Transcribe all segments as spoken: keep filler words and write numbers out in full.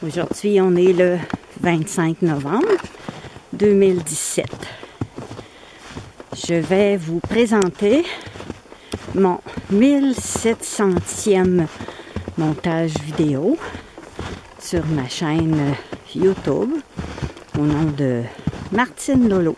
Aujourd'hui, on est le vingt-cinq novembre deux mille dix-sept. Je vais vous présenter mon mille sept centième montage vidéo sur ma chaîne YouTube au nom de Martine Lolo.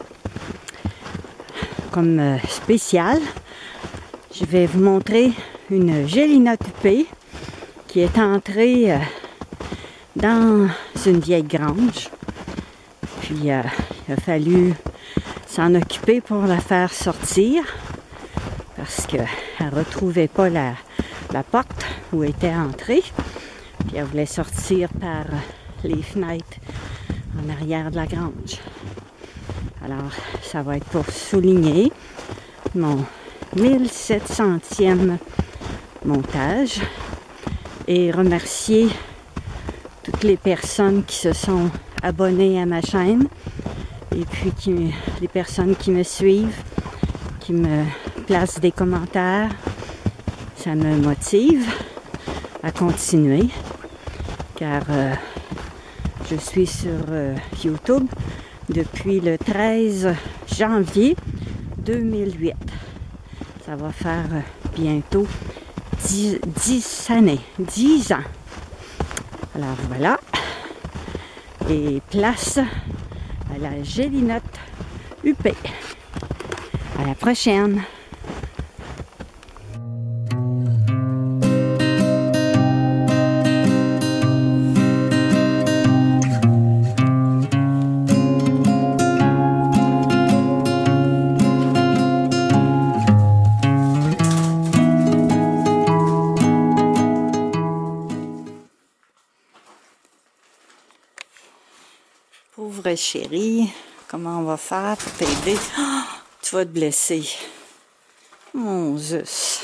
Comme spécial, je vais vous montrer une gélinotte huppée qui est entrée dans une vieille grange. Puis euh, il a fallu s'en occuper pour la faire sortir parce qu'elle ne retrouvait pas la, la porte où elle était entrée. Puis elle voulait sortir par les fenêtres en arrière de la grange. Alors, ça va être pour souligner mon mille sept centième montage et remercier toutes les personnes qui se sont abonnées à ma chaîne et puis qui, les personnes qui me suivent, qui me placent des commentaires. Ça me motive à continuer car euh, je suis sur euh, YouTube depuis le treize janvier deux mille huit. Ça va faire euh, bientôt dix, dix années, dix ans. Alors voilà, et place à la gélinotte huppée. À la prochaine! Pauvre chérie, comment on va faire pour t'aider? Oh, tu vas te blesser. Mon Zeus.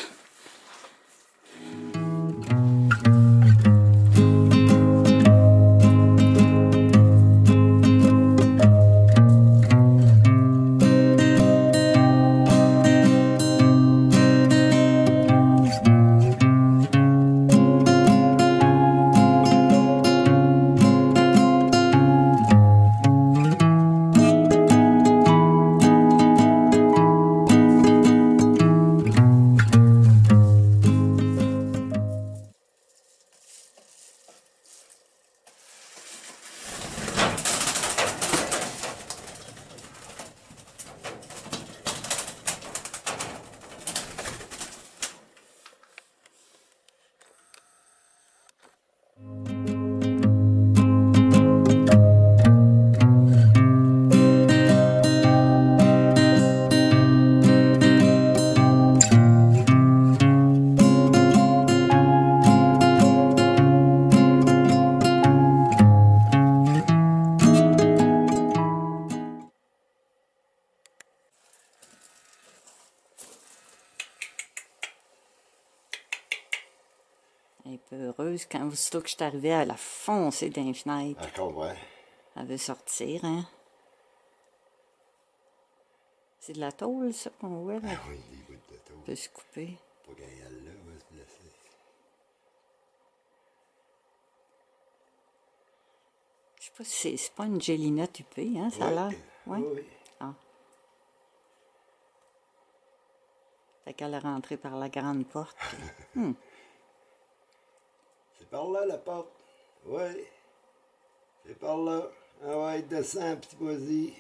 Un peu heureuse quand aussitôt que je suis arrivée, elle a foncé dans les fenêtres. D'accord, ouais. Elle veut sortir, hein? C'est de la tôle, ça, qu'on voit, là? Ah oui, des bouts de tôle. Elle peut se couper. Pas qu'elle là, elle va se blesser. Je sais pas si c'est, c'est pas une gélinotte huppée, hein? Ça a Oui. l'air. Ouais? Oui, oui. Ah. Fait qu'elle est rentrée par la grande porte. Puis... hmm. C'est par là, la porte. Oui. C'est par là. Ah ouais, descends, petit vas-y.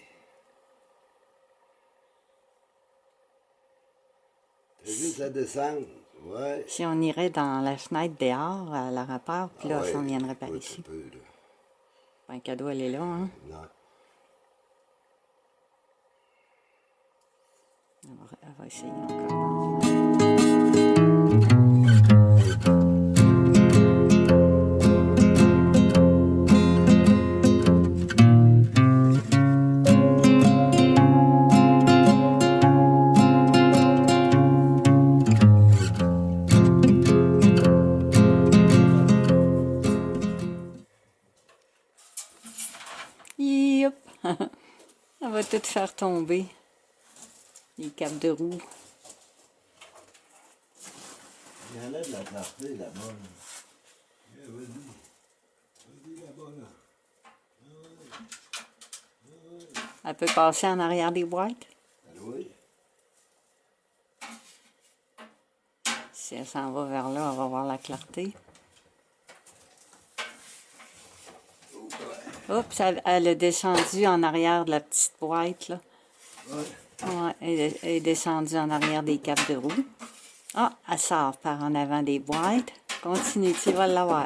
T'as juste à descendre. Ouais. Si on irait dans la fenêtre dehors, elle aurait peur, puis là, Ah ouais, elle s'en viendrait par écoute, ici. un peu, là. Un cadeau, elle est là, hein? Non. Elle va, elle va essayer encore. Yop! Elle va tout faire tomber. Les capes de roue. Il y en a de la clarté là-bas. Là. Yeah, vas-y. Vas-y là-bas, là. Elle peut passer en arrière des boîtes? Oui. Si elle s'en va vers là, on va voir la clarté. Oups, elle, elle est descendue en arrière de la petite boîte, là. Ouais. Ouais, elle, est, elle est descendue en arrière des capes de roue. Ah, elle sort par en avant des boîtes. Continue, tu vas l'avoir.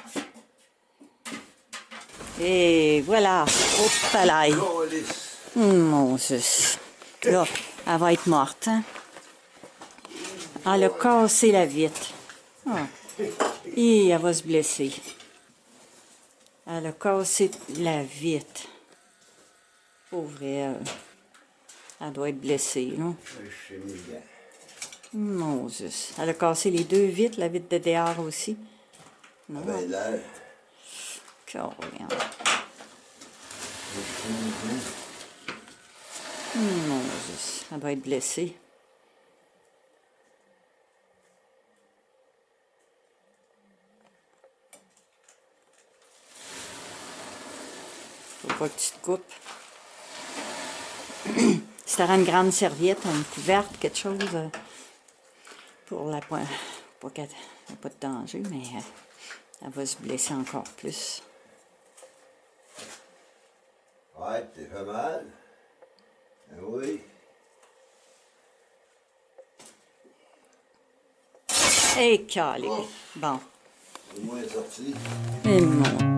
Et voilà. Oups, palaille. Mon Dieu. Là, elle va être morte, hein? Elle a cassé la vitre. Ah. Et elle va se blesser. Elle a cassé la vitre. Pauvre elle. Elle doit être blessée, là. Mon Dieu. Elle a cassé les deux vitres, la vitre de dehors aussi. Non. Ah ben là. Carrément. Mon Dieu. Elle doit être blessée. Faut pas que tu te coupes. Si tu auras une grande serviette, une couverte, quelque chose euh, pour la pointe, pas qu'elle n'ait pas de danger, mais euh, elle va se blesser encore plus. Ouais, t'es fait mal. Ah oui. Et calé. Bon. Au moins sorti. Et mon